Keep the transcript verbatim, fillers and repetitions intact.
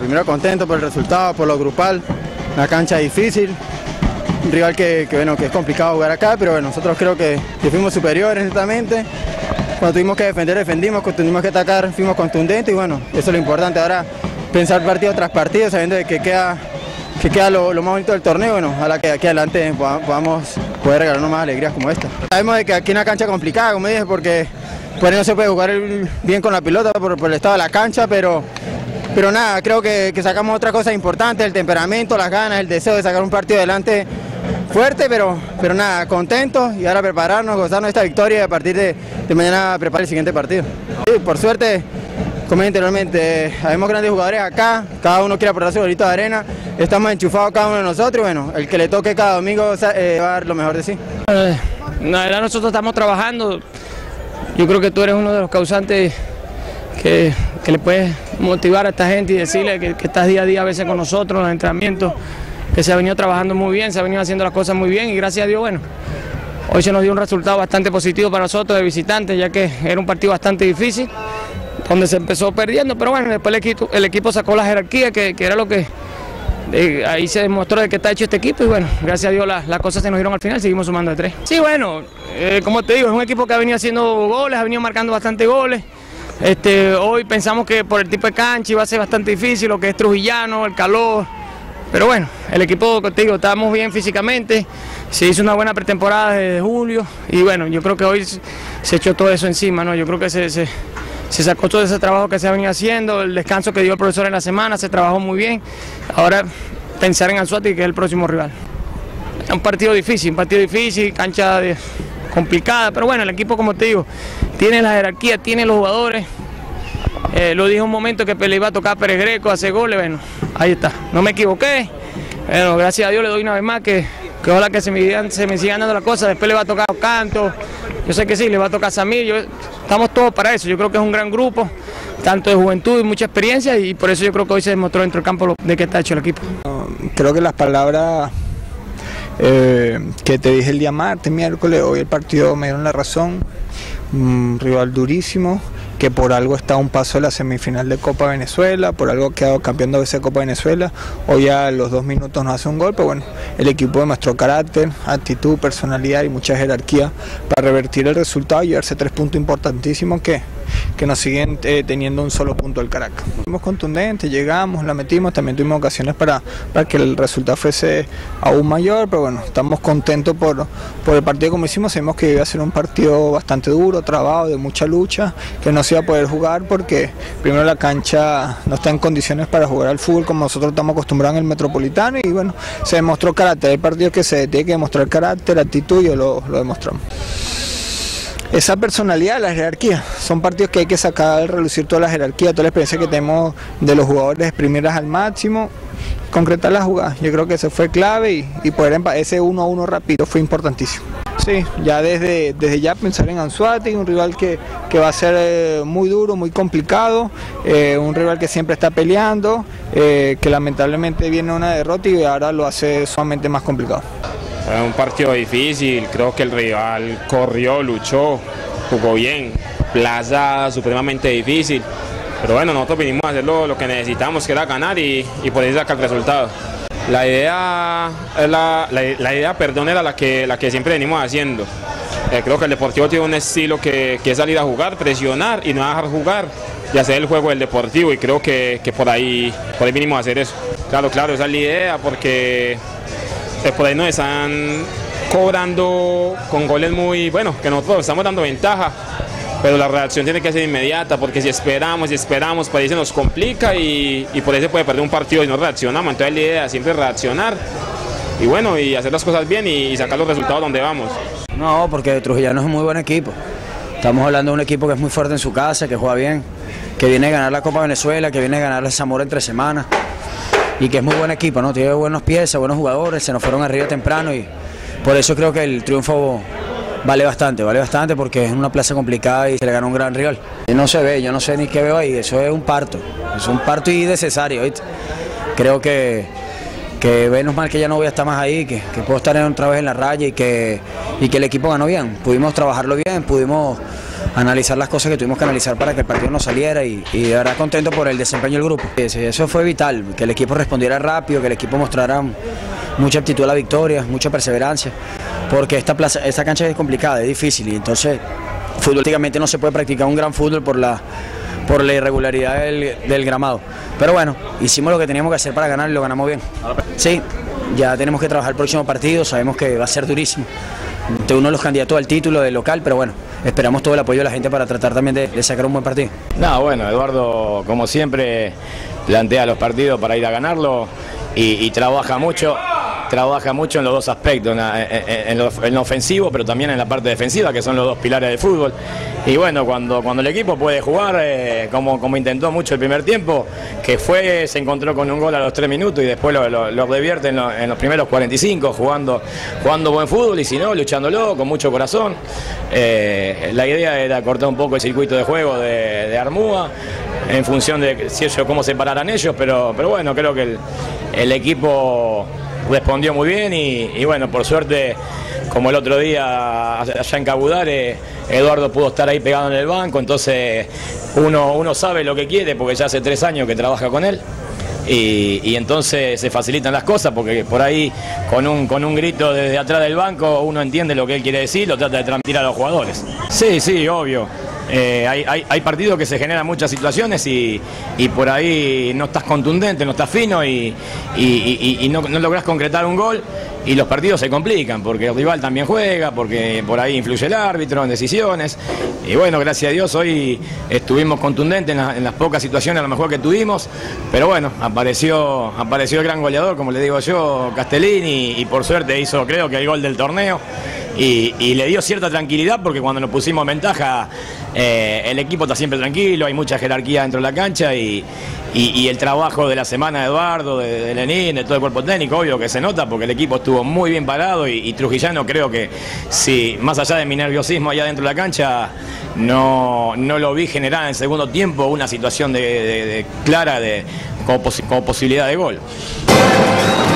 primero contento por el resultado, por lo grupal, una cancha difícil, un rival que, que, bueno, que es complicado jugar acá, pero bueno, nosotros creo que, que fuimos superiores netamente. Cuando tuvimos que defender, defendimos, cuando tuvimos que atacar, fuimos contundentes y bueno, eso es lo importante ahora, pensar partido tras partido, sabiendo de que queda, que queda lo, lo más bonito del torneo, bueno, ojalá que aquí adelante podamos poder regalarnos más alegrías como esta. Sabemos de que aquí es una cancha complicada, como dije, porque por ahí no se puede jugar bien con la pelota por, por el estado de la cancha, pero, pero nada, creo que, que sacamos otras cosas importantes, el temperamento, las ganas, el deseo de sacar un partido adelante fuerte, pero, pero nada, contentos y ahora prepararnos, gozarnos de esta victoria y a partir de, de mañana preparar el siguiente partido. Sí, por suerte, como dije anteriormente, habemos grandes jugadores acá, cada uno quiere aportar su granito de arena, estamos enchufados cada uno de nosotros y bueno, el que le toque cada domingo eh, va a dar lo mejor de sí. Eh, la verdad nosotros estamos trabajando, yo creo que tú eres uno de los causantes que, que le puedes motivar a esta gente y decirle que, que estás día a día a veces con nosotros en los entrenamientos, que se ha venido trabajando muy bien, se ha venido haciendo las cosas muy bien y gracias a Dios, bueno, hoy se nos dio un resultado bastante positivo para nosotros de visitantes, ya que era un partido bastante difícil, donde se empezó perdiendo, pero bueno, después el equipo, el equipo sacó la jerarquía, que, que era lo que, de, ahí se demostró de que está hecho este equipo y bueno, gracias a Dios las, las cosas se nos dieron al final, seguimos sumando de tres. Sí, bueno, eh, como te digo, es un equipo que ha venido haciendo goles, ha venido marcando bastante goles. Este, hoy pensamos que por el tipo de cancha iba a ser bastante difícil, lo que es trujillano, el calor. Pero bueno, el equipo, te digo, estábamos bien físicamente, se hizo una buena pretemporada desde julio y bueno, yo creo que hoy se echó todo eso encima, ¿no? Yo creo que se, se, se sacó todo ese trabajo que se ha venido haciendo, el descanso que dio el profesor en la semana, se trabajó muy bien. Ahora pensar en Anzoátegui, que es el próximo rival. Es un partido difícil, un partido difícil, cancha de, complicada, pero bueno, el equipo, como te digo, tiene la jerarquía, tiene los jugadores. Eh, lo dije un momento que le iba a tocar a Pérez Greco, hacer goles, bueno, ahí está, no me equivoqué, bueno, gracias a Dios le doy una vez más que, que ojalá que se me, se me sigan dando las cosas, después le va a tocar a Canto, yo sé que sí, le va a tocar a Samir, yo, estamos todos para eso, yo creo que es un gran grupo, tanto de juventud y mucha experiencia y por eso yo creo que hoy se demostró dentro del campo de qué está hecho el equipo. Creo que las palabras eh, que te dije el día martes, miércoles, hoy el partido me dieron la razón, un rival durísimo, que por algo está a un paso de la semifinal de Copa Venezuela, por algo ha quedado campeón de veces de Copa Venezuela, hoy a los dos minutos nos hace un gol, pero bueno, el equipo demostró carácter, actitud, personalidad y mucha jerarquía para revertir el resultado y llevarse tres puntos importantísimos que, que nos siguen eh, teniendo un solo punto del Caracas. Fuimos contundentes, llegamos, la metimos, también tuvimos ocasiones para, para que el resultado fuese aún mayor, pero bueno, estamos contentos por, por el partido como hicimos, sabemos que iba a ser un partido bastante duro, trabado, de mucha lucha, que no se iba a poder jugar porque primero la cancha no está en condiciones para jugar al fútbol como nosotros estamos acostumbrados en el Metropolitano y bueno, se demostró carácter, hay partidos que se tiene que demostrar carácter, actitud y lo, lo demostramos. Esa personalidad, la jerarquía, son partidos que hay que sacar al relucir toda la jerarquía, toda la experiencia que tenemos de los jugadores, exprimirlas al máximo, concretar la jugada. Yo creo que eso fue clave y, y poder ese uno a uno rápido fue importantísimo. Sí, ya desde, desde ya pensar en Anzoátegui, un rival que, que va a ser eh, muy duro, muy complicado, eh, un rival que siempre está peleando, eh, que lamentablemente viene una derrota y ahora lo hace sumamente más complicado. Fue un partido difícil, creo que el rival corrió, luchó, jugó bien, plaza supremamente difícil, pero bueno, nosotros vinimos a hacer lo, lo que necesitamos, que era ganar y, y por eso sacar el resultado. La idea, la, la, la idea perdón, era la que, la que siempre venimos haciendo. Eh, creo que el Deportivo tiene un estilo que, que es salir a jugar, presionar y no dejar jugar y hacer el juego del Deportivo y creo que, que por, ahí, por ahí vinimos a hacer eso. Claro, claro, esa es la idea porque eh, por ahí nos están cobrando con goles muy, bueno, que nosotros estamos dando ventaja. Pero la reacción tiene que ser inmediata porque si esperamos y esperamos, por ahí se nos complica y, y por ahí se puede perder un partido y no reaccionamos. Entonces la idea es siempre reaccionar y bueno, y hacer las cosas bien y, y sacar los resultados donde vamos. No, porque Trujillano es un muy buen equipo. Estamos hablando de un equipo que es muy fuerte en su casa, que juega bien, que viene a ganar la Copa Venezuela, que viene a ganar el Zamora entre semanas y que es muy buen equipo, ¿no? Tiene buenos piezas, buenos jugadores, se nos fueron arriba temprano y por eso creo que el triunfo vale bastante, vale bastante porque es una plaza complicada y se le ganó un gran rival. Y no se ve, yo no sé ni qué veo ahí, eso es un parto, es un parto y necesario, ¿viste? Creo que, que menos mal que ya no voy a estar más ahí, que, que puedo estar otra vez en la raya y que, y que el equipo ganó bien, pudimos trabajarlo bien, pudimos analizar las cosas que tuvimos que analizar para que el partido no saliera y, y de verdad contento por el desempeño del grupo. Eso fue vital, que el equipo respondiera rápido, que el equipo mostrara mucha aptitud a la victoria, mucha perseverancia, porque esta, plaza, esta cancha es complicada, es difícil y entonces futbolísticamente no se puede practicar un gran fútbol por la, por la irregularidad del, del gramado. Pero bueno, hicimos lo que teníamos que hacer para ganar y lo ganamos bien. Sí, ya tenemos que trabajar el próximo partido, sabemos que va a ser durísimo. De uno de los candidatos al título del local, pero bueno, esperamos todo el apoyo de la gente para tratar también de, de sacar un buen partido. No, bueno, Eduardo, como siempre, plantea los partidos para ir a ganarlo y, y trabaja mucho. Trabaja mucho en los dos aspectos, en, en, en, lo, en lo ofensivo, pero también en la parte defensiva, que son los dos pilares del fútbol. Y bueno, cuando, cuando el equipo puede jugar, eh, como, como intentó mucho el primer tiempo, que fue, se encontró con un gol a los tres minutos y después lo, lo, lo revierte en, lo, en los primeros cuarenta y cinco, jugando, jugando buen fútbol y si no, luchándolo con mucho corazón. Eh, la idea era cortar un poco el circuito de juego de, de Armúa, en función de si ellos, cómo se pararan ellos, pero, pero bueno, creo que el, el equipo respondió muy bien y, y bueno, por suerte, como el otro día allá en Cabudare, Eduardo pudo estar ahí pegado en el banco, entonces uno, uno sabe lo que quiere porque ya hace tres años que trabaja con él y, y entonces se facilitan las cosas porque por ahí con un, con un grito desde atrás del banco uno entiende lo que él quiere decir, lo trata de transmitir a los jugadores. Sí, sí, obvio. Eh, hay, hay, hay partidos que se generan muchas situaciones y, y por ahí no estás contundente, no estás fino y, y, y, y no, no lográs concretar un gol y los partidos se complican porque el rival también juega, porque por ahí influye el árbitro en decisiones y bueno, gracias a Dios hoy estuvimos contundentes en, la, en las pocas situaciones a lo mejor que tuvimos, pero bueno, apareció, apareció el gran goleador, como le digo yo, Castellini y, y por suerte hizo creo que el gol del torneo. Y, y le dio cierta tranquilidad porque cuando nos pusimos en ventaja eh, el equipo está siempre tranquilo, hay mucha jerarquía dentro de la cancha y, y, y el trabajo de la semana de Eduardo, de, de Lenín, de todo el cuerpo técnico, obvio que se nota porque el equipo estuvo muy bien parado y, y Trujillano creo que si más allá de mi nerviosismo allá dentro de la cancha no, no lo vi generar en el segundo tiempo una situación de, de, de clara de, como, pos, como posibilidad de gol.